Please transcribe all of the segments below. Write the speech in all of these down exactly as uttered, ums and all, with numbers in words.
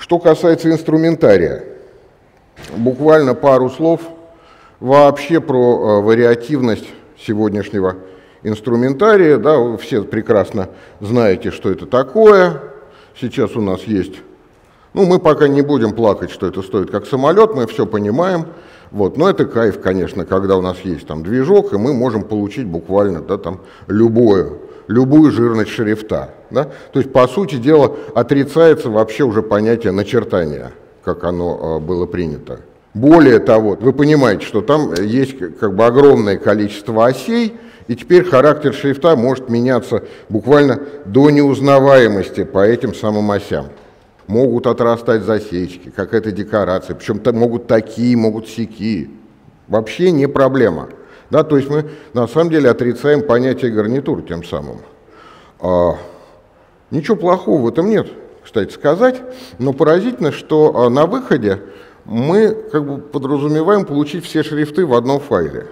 Что касается инструментария, буквально пару слов вообще про вариативность сегодняшнего инструментария. Да, вы все прекрасно знаете, что это такое. Сейчас у нас есть... Ну, мы пока не будем плакать, что это стоит как самолет, мы все понимаем. Вот. Но это кайф, конечно, когда у нас есть там движок, и мы можем получить буквально, да, там, любое, любую жирность шрифта. Да? То есть, по сути дела, отрицается вообще уже понятие начертания, как оно э, было принято. Более того, вы понимаете, что там есть как бы огромное количество осей, и теперь характер шрифта может меняться буквально до неузнаваемости по этим самым осям. Могут отрастать засечки, какая-то декорация, причем могут такие, могут сякие. Вообще не проблема. Да, то есть мы на самом деле отрицаем понятие гарнитур тем самым. А, ничего плохого в этом нет, кстати сказать, но поразительно, что а, на выходе мы как бы подразумеваем получить все шрифты в одном файле.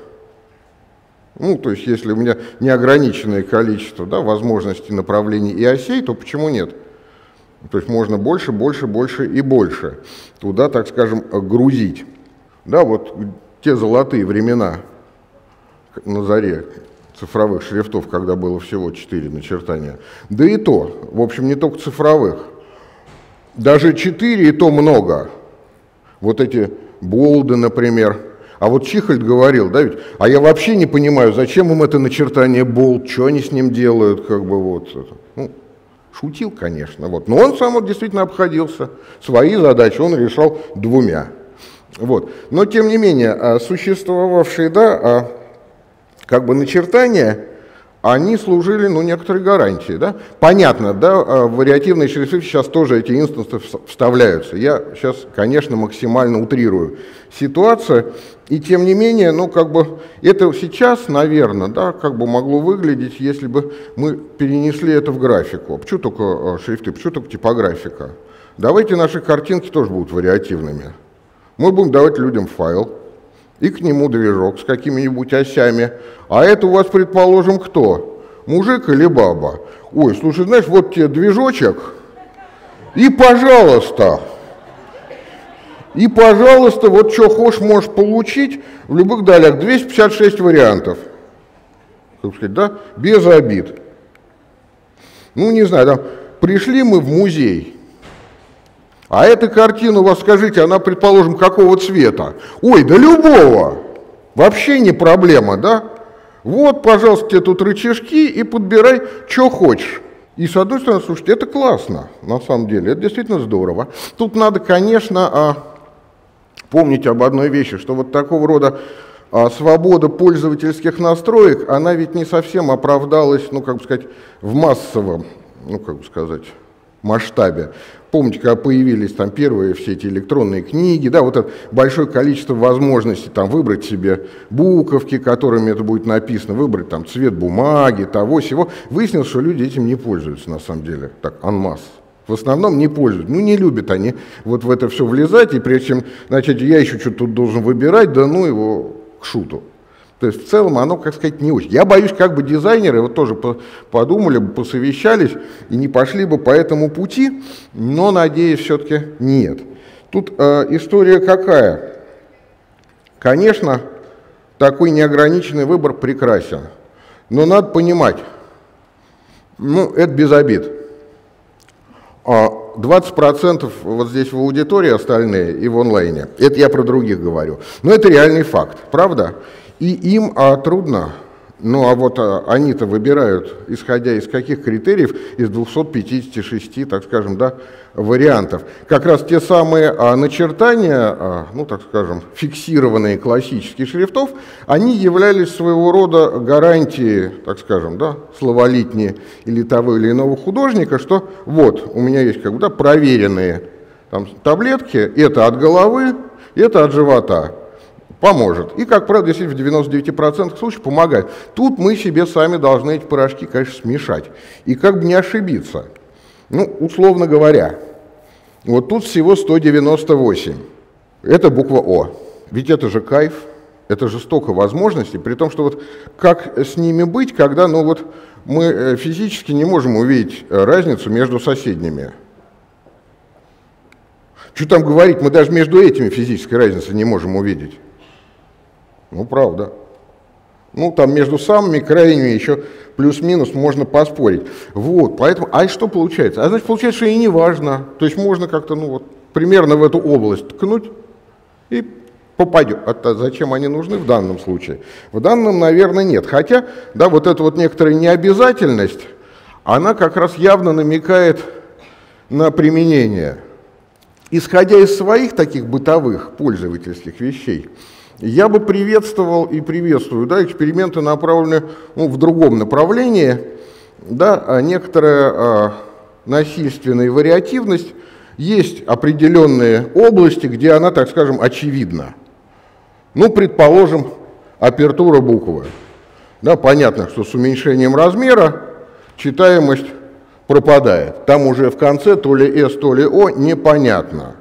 Ну, то есть если у меня неограниченное количество, да, возможностей направлений и осей, то почему нет? То есть можно больше, больше, больше и больше туда, так скажем, грузить. Да, вот те золотые времена на заре цифровых шрифтов, когда было всего четыре начертания. Да и то, в общем, не только цифровых. Даже четыре и то много. Вот эти болды, например. А вот Чихольд говорил, да, ведь, а я вообще не понимаю, зачем им это начертание болт, что они с ним делают, как бы вот. Ну, шутил, конечно, вот. Но он сам вот действительно обходился. Свои задачи он решал двумя. Вот. Но, тем не менее, существовавшие, да, как бы начертания, они служили, ну, некоторой гарантией, да. Понятно, да, вариативные шрифты сейчас тоже эти инстансы вставляются. Я сейчас, конечно, максимально утрирую ситуацию, и тем не менее, ну, как бы, это сейчас, наверное, да, как бы могло выглядеть, если бы мы перенесли это в графику. Почему только шрифты, почему только типографика? Давайте наши картинки тоже будут вариативными. Мы будем давать людям файл, и к нему движок с какими-нибудь осями. А это у вас, предположим, кто? Мужик или баба? Ой, слушай, знаешь, вот тебе движочек, и пожалуйста, и пожалуйста, вот что хочешь, можешь получить в любых долях. двести пятьдесят шесть вариантов. Как сказать, да? Без обид. Ну, не знаю, там, пришли мы в музей. А эта картина у вас, скажите, она, предположим, какого цвета? Ой, да любого. Вообще не проблема, да? Вот, пожалуйста, тебе тут рычажки и подбирай, что хочешь. И с одной стороны, слушайте, это классно, на самом деле, это действительно здорово. Тут надо, конечно, помнить об одной вещи, что вот такого рода свобода пользовательских настроек, она ведь не совсем оправдалась, ну, как бы сказать, в массовом, ну, как бы сказать, масштабе. Помните, когда появились там первые все эти электронные книги, да, вот это большое количество возможностей там выбрать себе буковки, которыми это будет написано, выбрать там цвет бумаги, того сего. Выяснилось, что люди этим не пользуются на самом деле, так, en masse. В основном не пользуются, ну не любят они вот в это все влезать, и прежде чем начать, я еще что-то тут должен выбирать, да ну его к шуту. То есть в целом оно, как сказать, не очень. Я боюсь, как бы дизайнеры вот тоже подумали бы, посовещались и не пошли бы по этому пути, но, надеюсь, все-таки нет. Тут э, история какая? Конечно, такой неограниченный выбор прекрасен, но надо понимать, ну, это без обид. двадцать процентов вот здесь в аудитории остальные и в онлайне, это я про других говорю, но это реальный факт, правда? И им а, трудно, ну а вот а, они-то выбирают, исходя из каких критериев, из двухсот пятидесяти шести, так скажем, да, вариантов. Как раз те самые а, начертания, а, ну так скажем, фиксированные классических шрифтов, они являлись своего рода гарантией, так скажем, да, словолитни или того или иного художника, что вот, у меня есть как бы, да, проверенные там, таблетки, это от головы, это от живота. Поможет. И, как правило, действительно в девяноста девяти процентах случаев помогает. Тут мы себе сами должны эти порошки, конечно, смешать. И как бы не ошибиться. Ну, условно говоря, вот тут всего сто девяносто восемь. Это буква О. Ведь это же кайф, это же столько возможностей, при том, что вот как с ними быть, когда, ну вот, мы физически не можем увидеть разницу между соседними. Что там говорить, мы даже между этими физической разницы не можем увидеть. Ну, правда. Ну, там между самыми крайними еще плюс-минус можно поспорить. Вот, поэтому, а что получается? А значит, получается, что и не важно. То есть можно как-то, ну вот, примерно в эту область ткнуть и попадет. А зачем они нужны в данном случае? В данном, наверное, нет. Хотя, да, вот эта вот некоторая необязательность, она как раз явно намекает на применение. Исходя из своих таких бытовых пользовательских вещей, я бы приветствовал и приветствую, да, эксперименты направлены, ну, в другом направлении, да, а некоторая а, насильственная вариативность, есть определенные области, где она, так скажем, очевидна. Ну, предположим, апертура буквы. Да, понятно, что с уменьшением размера читаемость пропадает. Там уже в конце то ли S, то ли O непонятно.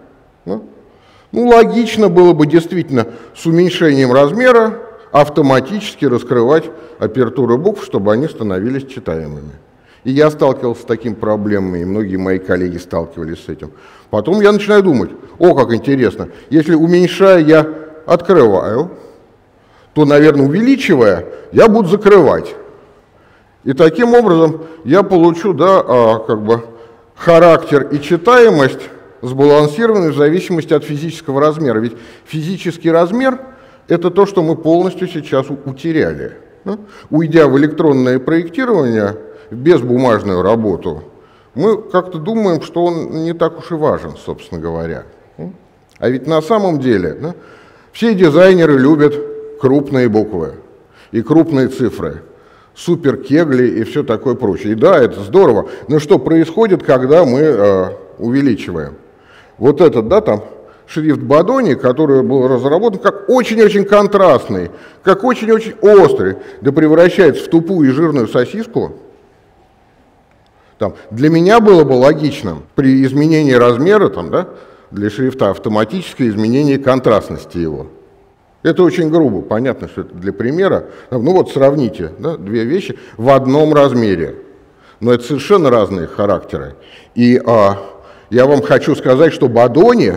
Ну, логично было бы действительно с уменьшением размера автоматически раскрывать апертуры букв, чтобы они становились читаемыми. И я сталкивался с такими проблемами, и многие мои коллеги сталкивались с этим. Потом я начинаю думать, о, как интересно, если уменьшая я открываю, то, наверное, увеличивая, я буду закрывать. И таким образом я получу, да, а, как бы характер и читаемость сбалансированы в зависимости от физического размера. Ведь физический размер – это то, что мы полностью сейчас утеряли. Да? Уйдя в электронное проектирование, в безбумажную работу, мы как-то думаем, что он не так уж и важен, собственно говоря. А ведь на самом деле, да, все дизайнеры любят крупные буквы и крупные цифры, суперкегли и все такое прочее. И да, это здорово, но что происходит, когда мы э, увеличиваем? Вот этот, да, там, шрифт Бодони, который был разработан как очень-очень контрастный, как очень-очень острый, да превращается в тупую и жирную сосиску. Там, для меня было бы логичным при изменении размера, там, да, для шрифта автоматическое изменение контрастности его. Это очень грубо, понятно, что это для примера. Ну вот сравните, да, две вещи в одном размере, но это совершенно разные характеры. И а, я вам хочу сказать, что Бодони,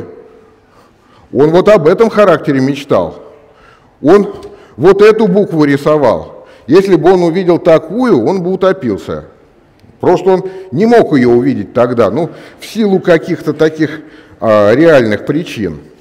он вот об этом характере мечтал. Он вот эту букву рисовал. Если бы он увидел такую, он бы утопился. Просто он не мог ее увидеть тогда, ну, в силу каких-то таких а, реальных причин.